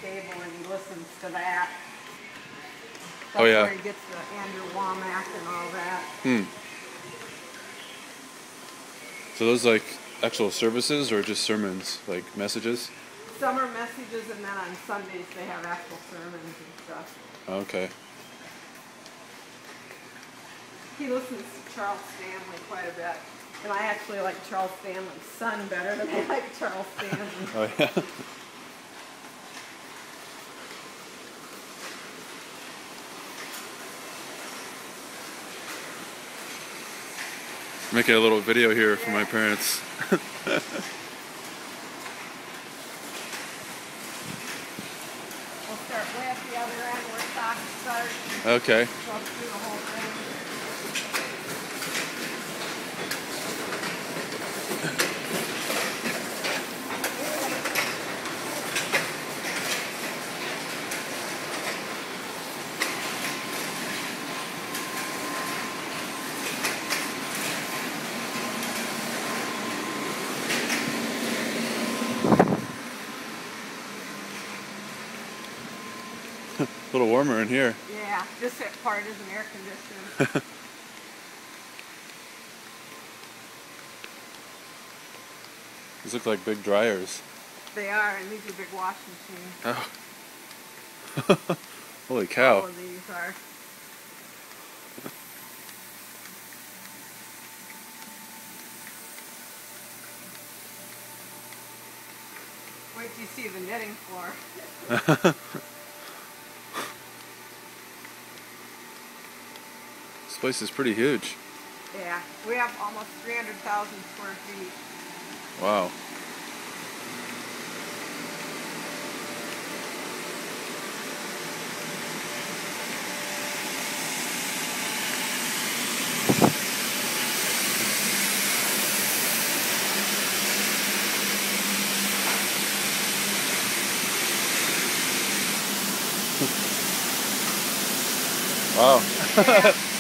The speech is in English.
stable and he listens to that. That's Oh yeah. where he gets the Andrew Wommack and all that. So those like actual services or just sermons, like messages? Some are messages, and then on Sundays they have actual sermons and stuff. Okay. He listens to Charles Stanley quite a bit. And I actually like Charles Stanley's son better than I like Charles Stanley. Oh yeah. Making a little video here for my parents. We'll start way at the other end where socks start. Okay. Go through the whole thing. A little warmer in here. Yeah, this part isn't air conditioned. These look like big dryers. They are, and these are big washing machines. Oh. Holy cow. All of these are. Wait till you see the knitting floor. This place is pretty huge. Yeah, we have almost 300,000 square feet. Wow. Wow. Yeah.